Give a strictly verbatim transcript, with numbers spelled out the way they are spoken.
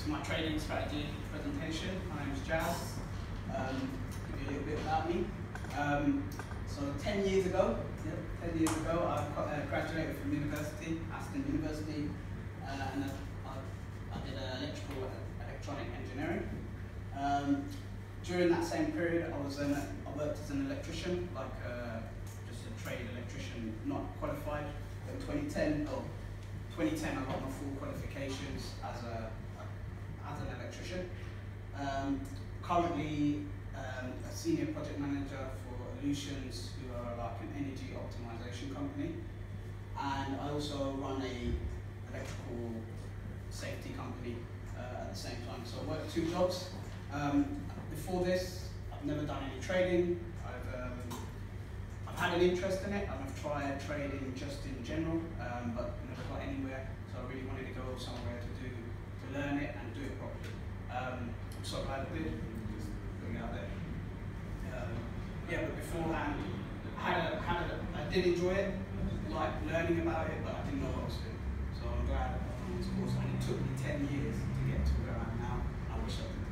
to my trading strategy presentation. My name is Jazz. Um, give you a little bit about me. Um, so ten years ago, yep, ten years ago, I uh, graduated from university, Aston University, uh, and I, I, I did uh, electrical electronic engineering. Um, during that same period, I was an, I worked as an electrician, like uh, just a trade electrician, not qualified. In twenty ten, oh, twenty ten, I got my full qualifications as a as an electrician. Um, currently, um, a senior project manager for Aleutians, who are like an energy optimization company, and I also run a electrical safety company uh, at the same time. So I work two jobs. Um, before this, I've never done any trading. I've um, I've had an interest in it, and I've tried trading just in general, um, but never got anywhere. So I really wanted to go somewhere to do to learn it and do it properly. Um, I'm so glad I did. Just putting it out there. Um, yeah, but beforehand, I had a, had a, I did enjoy it, like learning about it, but I didn't know what I was doing. So I'm glad I got on this course, and it took me ten years to get to where I am now. I wish I could